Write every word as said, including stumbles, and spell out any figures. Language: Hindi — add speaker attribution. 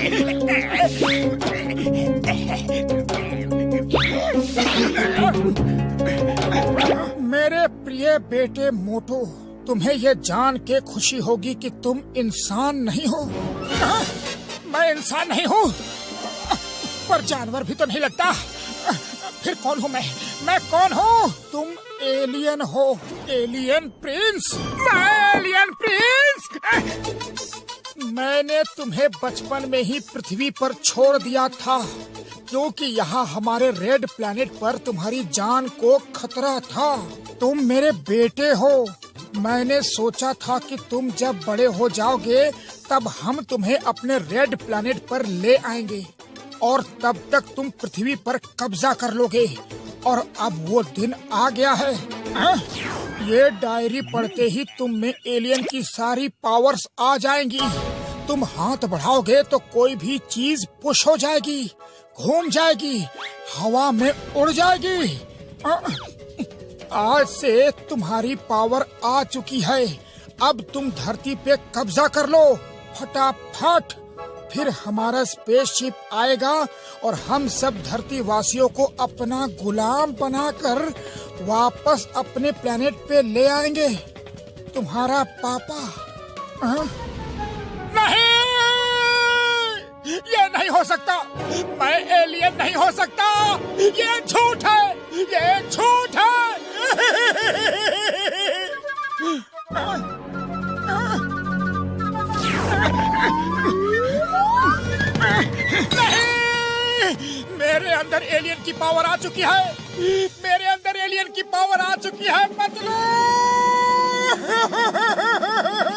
Speaker 1: मेरे प्रिय बेटे मोटू, तुम्हें ये जान के खुशी होगी कि तुम इंसान नहीं हो। आ, मैं इंसान नहीं हूँ, पर जानवर भी तो नहीं लगता। फिर कौन हूँ मैं? मैं कौन हूँ? तुम एलियन हो, एलियन प्रिंस। मैं एलियन प्रिंस। मैंने तुम्हें बचपन में ही पृथ्वी पर छोड़ दिया था, क्योंकि यहाँ हमारे रेड प्लैनेट पर तुम्हारी जान को खतरा था। तुम मेरे बेटे हो। मैंने सोचा था कि तुम जब बड़े हो जाओगे तब हम तुम्हें अपने रेड प्लैनेट पर ले आएंगे और तब तक तुम पृथ्वी पर कब्जा कर लोगे। और अब वो दिन आ गया है। आ? ये डायरी पढ़ते ही तुम में एलियन की सारी पावर्स आ जाएंगी। तुम हाथ बढ़ाओगे तो कोई भी चीज पुश हो जाएगी, घूम जाएगी, हवा में उड़ जाएगी। आ? आज से तुम्हारी पावर आ चुकी है। अब तुम धरती पे कब्जा कर लो फटाफट। फिर हमारा स्पेसशिप आएगा और हम सब धरती वासियों को अपना गुलाम बनाकर वापस अपने प्लेनेट पे ले आएंगे। तुम्हारा पापा। आ? नहीं, ये नहीं हो सकता। मैं एलियन नहीं हो सकता। ये झूठ है, ये झूठ है। नहीं, मेरे अंदर एलियन की पावर आ चुकी है। मेरे अंदर एलियन की पावर आ चुकी है। मतलब